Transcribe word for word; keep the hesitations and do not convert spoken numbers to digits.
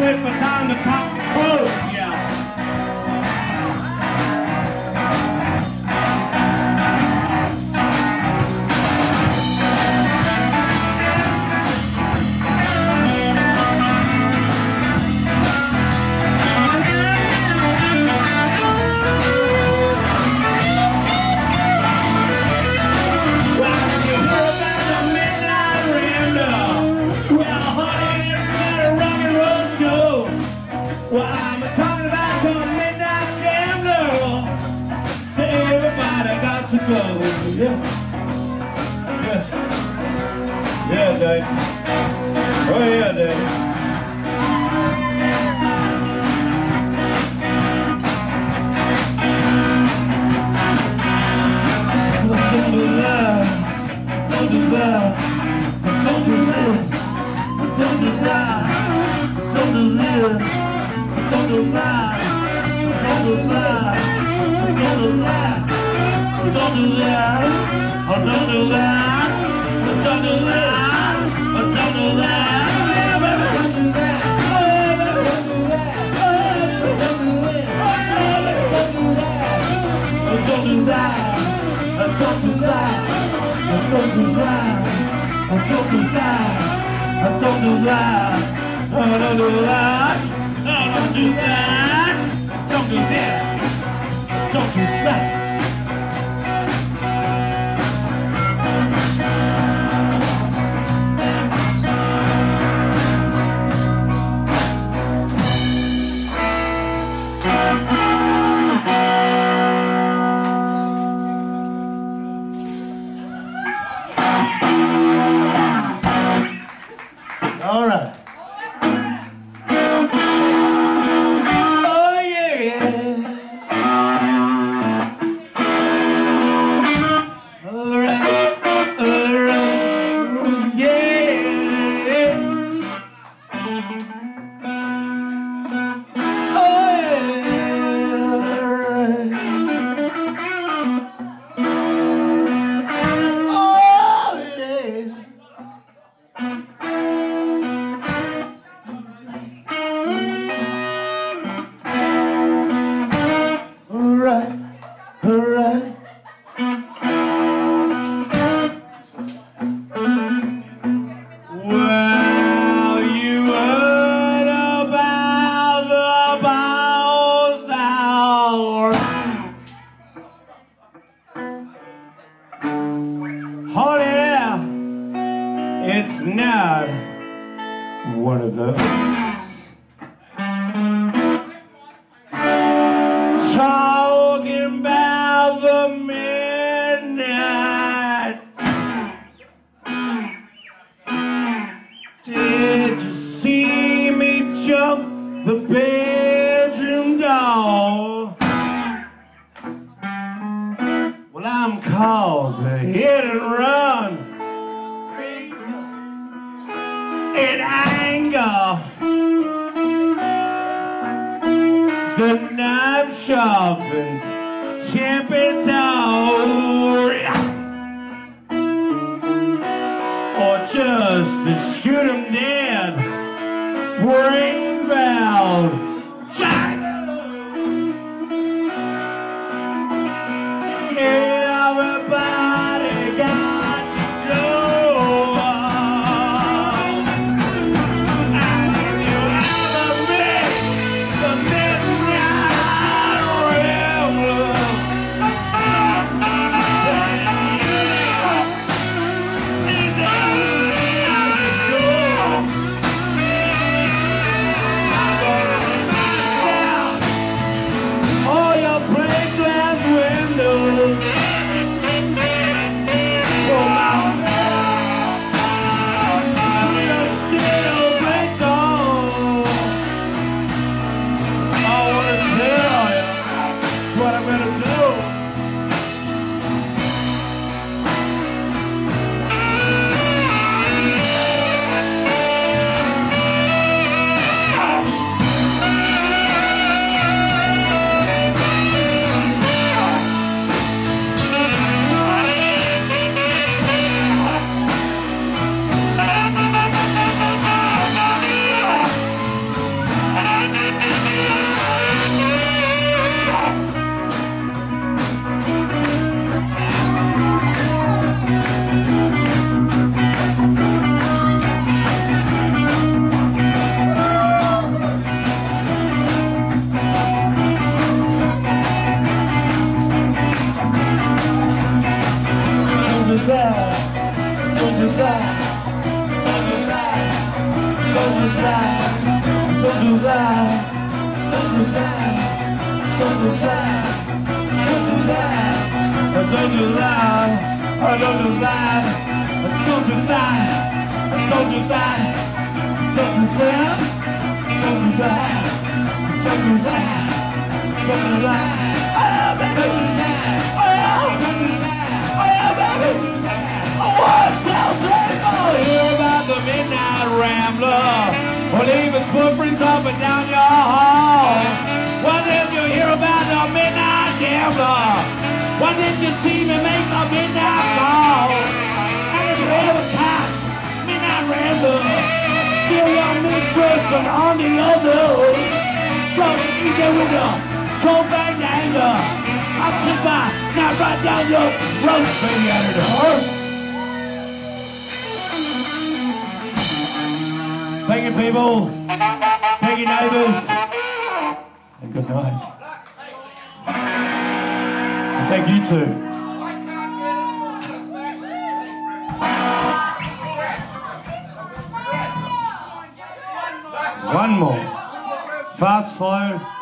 wait for time to come close, yeah. Well, I'm talking about the midnight gambler. So everybody got to go. Yeah. Yeah. Yeah, Dave. Oh, yeah, Dave. Don't do that. Don't do that. Don't do this. Don't do that. Don't do this. Don't do that, don't do that, don't do that, don't do that, oh, don't do that, don't do that, oh, don't do that, yeah, baby, don't do that, oh, baby, don't do that, oh, don't do this, oh, baby, don't do that, oh, don't do that, oh, don't do that, oh, don't do that, oh, don't do that, oh, don't do that, oh, don't do that. No, don't do that. Don't do that. Don't do that. All right. It's not one of those. Talking about the midnight. Did you see me jump the bedroom door? Well, I'm called the hit and run. In anger, the knife sharpens, tipping toe, or just to shoot him dead, brain-bound, China. Everybody got to go. don't do that, don't do that, don't do that, don't do that, don't do that, don't do that, don't do that, don't do that, don't do that, don't do that, oh baby, don't do that, oh don't do that, oh baby, one, two, three, four. Hear about the midnight rambler, or leaving footprints up and down your hall. What did you hear about the midnight gambler? What did you see me make a midnight call? And if you ever catch midnight rambler, still your mistress and on the other, come easy with the cold bang anger. I'm just by, now right down your throat, baby, out of the heart. Thank you, people. Thank you, neighbours. And good night. And thank you too. One more. Fast, slow.